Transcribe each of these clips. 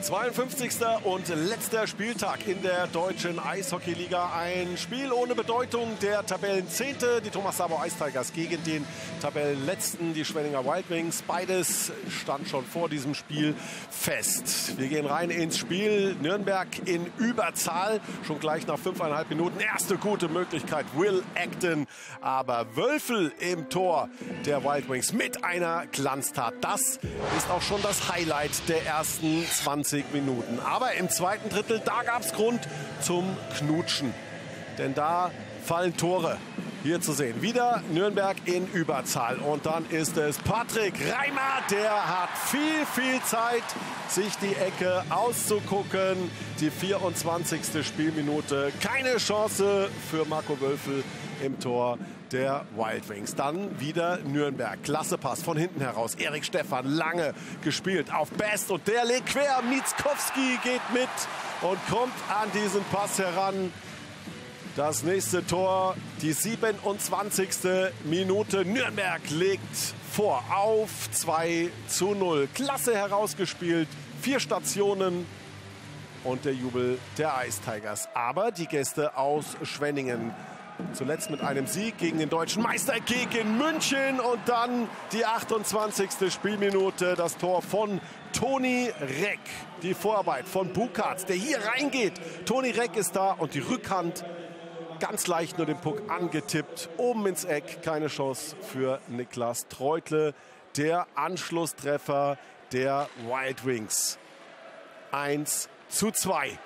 52. und letzter Spieltag in der deutschen Eishockeyliga. Ein Spiel ohne Bedeutung. Der Tabellenzehnte, die Thomas Sabo Ice Tigers, gegen den Tabellenletzten, die Schwenninger Wild Wings. Beides stand schon vor diesem Spiel fest. Wir gehen rein ins Spiel. Nürnberg in Überzahl. Schon gleich nach 5,5 Minuten. Erste gute Möglichkeit. Will Acton. Aber Wölfel im Tor der Wild Wings mit einer Glanztat. Das ist auch schon das Highlight der ersten 20 Minuten. Aber im zweiten Drittel, da gab es Grund zum Knutschen. Denn da fallen Tore. Hier zu sehen. Wieder Nürnberg in Überzahl. Und dann ist es Patrick Reimer. Der hat viel Zeit, sich die Ecke auszugucken. Die 24. Spielminute. Keine Chance für Marco Wölfel im Tor der Wild Wings. Dann wieder Nürnberg. Klasse Pass von hinten heraus. Erik Stephan lange gespielt auf Best. Und der legt quer. Mietzkowski geht mit und kommt an diesen Pass heran. Das nächste Tor, die 27. Minute. Nürnberg legt vor auf 2:0. Klasse herausgespielt. 4 Stationen und der Jubel der Ice Tigers. Aber die Gäste aus Schwenningen zuletzt mit einem Sieg gegen den deutschen Meister gegen München. Und dann die 28. Spielminute. Das Tor von Toni Reck. Die Vorarbeit von Bukatz, der hier reingeht. Toni Reck ist da und die Rückhand ganz leicht nur den Puck angetippt. Oben ins Eck. Keine Chance für Niklas Treutle. Der Anschlusstreffer der Wild Wings. 1:2.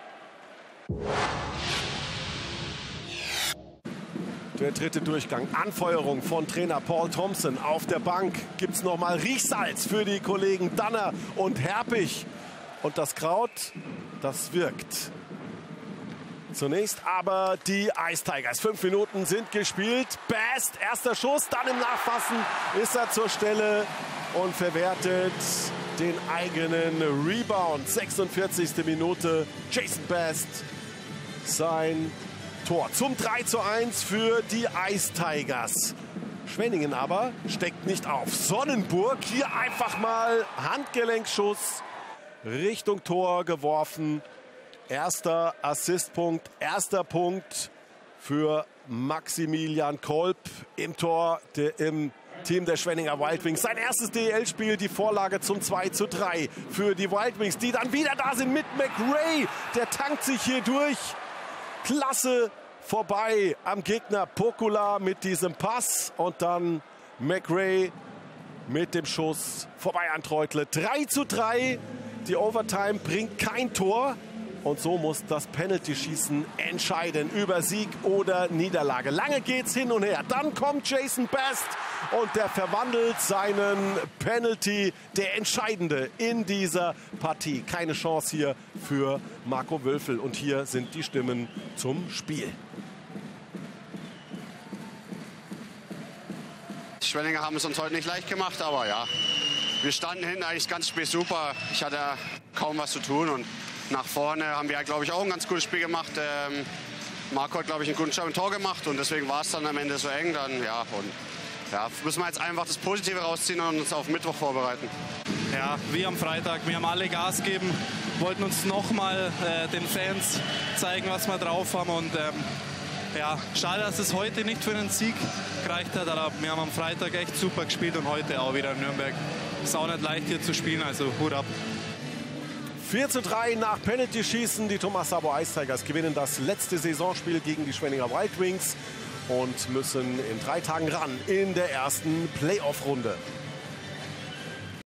Der dritte Durchgang. Anfeuerung von Trainer Paul Thompson. Auf der Bank gibt es nochmal Riechsalz für die Kollegen Danner und Herpich. Und das Kraut, das wirkt. Zunächst aber die Ice Tigers. 5 Minuten sind gespielt. Best, erster Schuss, dann im Nachfassen ist er zur Stelle und verwertet den eigenen Rebound. 46. Minute. Jason Best, sein Tor zum 3:1 für die Ice Tigers. Schwenningen aber steckt nicht auf. Sonnenburg hier einfach mal Handgelenkschuss Richtung Tor geworfen. Erster Assistpunkt, erster Punkt für Maximilian Kolb im Tor, im Team der Schwenninger Wild Wings. Sein erstes DEL-Spiel, die Vorlage zum 2:3 für die Wild Wings, die dann wieder da sind mit McRae. Der tankt sich hier durch. Klasse vorbei am Gegner. Pokula mit diesem Pass und dann McRae mit dem Schuss vorbei an Treutle. 3:3. Die Overtime bringt kein Tor. Und so muss das Penalty-Schießen entscheiden über Sieg oder Niederlage. Lange geht's hin und her. Dann kommt Jason Best und der verwandelt seinen Penalty. Der entscheidende in dieser Partie. Keine Chance hier für Marco Wölfel. Und hier sind die Stimmen zum Spiel. Die Schwenninger haben es uns heute nicht leicht gemacht, aber ja. Wir standen hinten eigentlich das ganze Spiel super. Ich hatte kaum was zu tun und nach vorne haben wir, glaube ich, auch ein ganz gutes Spiel gemacht. Marco hat, glaube ich, einen guten Job im Tor gemacht und deswegen war es dann am Ende so eng. Dann, ja, und, ja, müssen wir jetzt einfach das Positive rausziehen und uns auf Mittwoch vorbereiten. Ja, wie am Freitag. Wir haben alle Gas gegeben, wollten uns nochmal den Fans zeigen, was wir drauf haben. Und ja, schade, dass es heute nicht für einen Sieg gereicht hat. Aber wir haben am Freitag echt super gespielt und heute auch wieder in Nürnberg. Ist auch nicht leicht hier zu spielen, also Hut ab. 4:3 nach Penalty-Schießen. Die Thomas Sabo Ice Tigers gewinnen das letzte Saisonspiel gegen die Schwenninger Wild Wings und müssen in 3 Tagen ran in der ersten Playoff-Runde.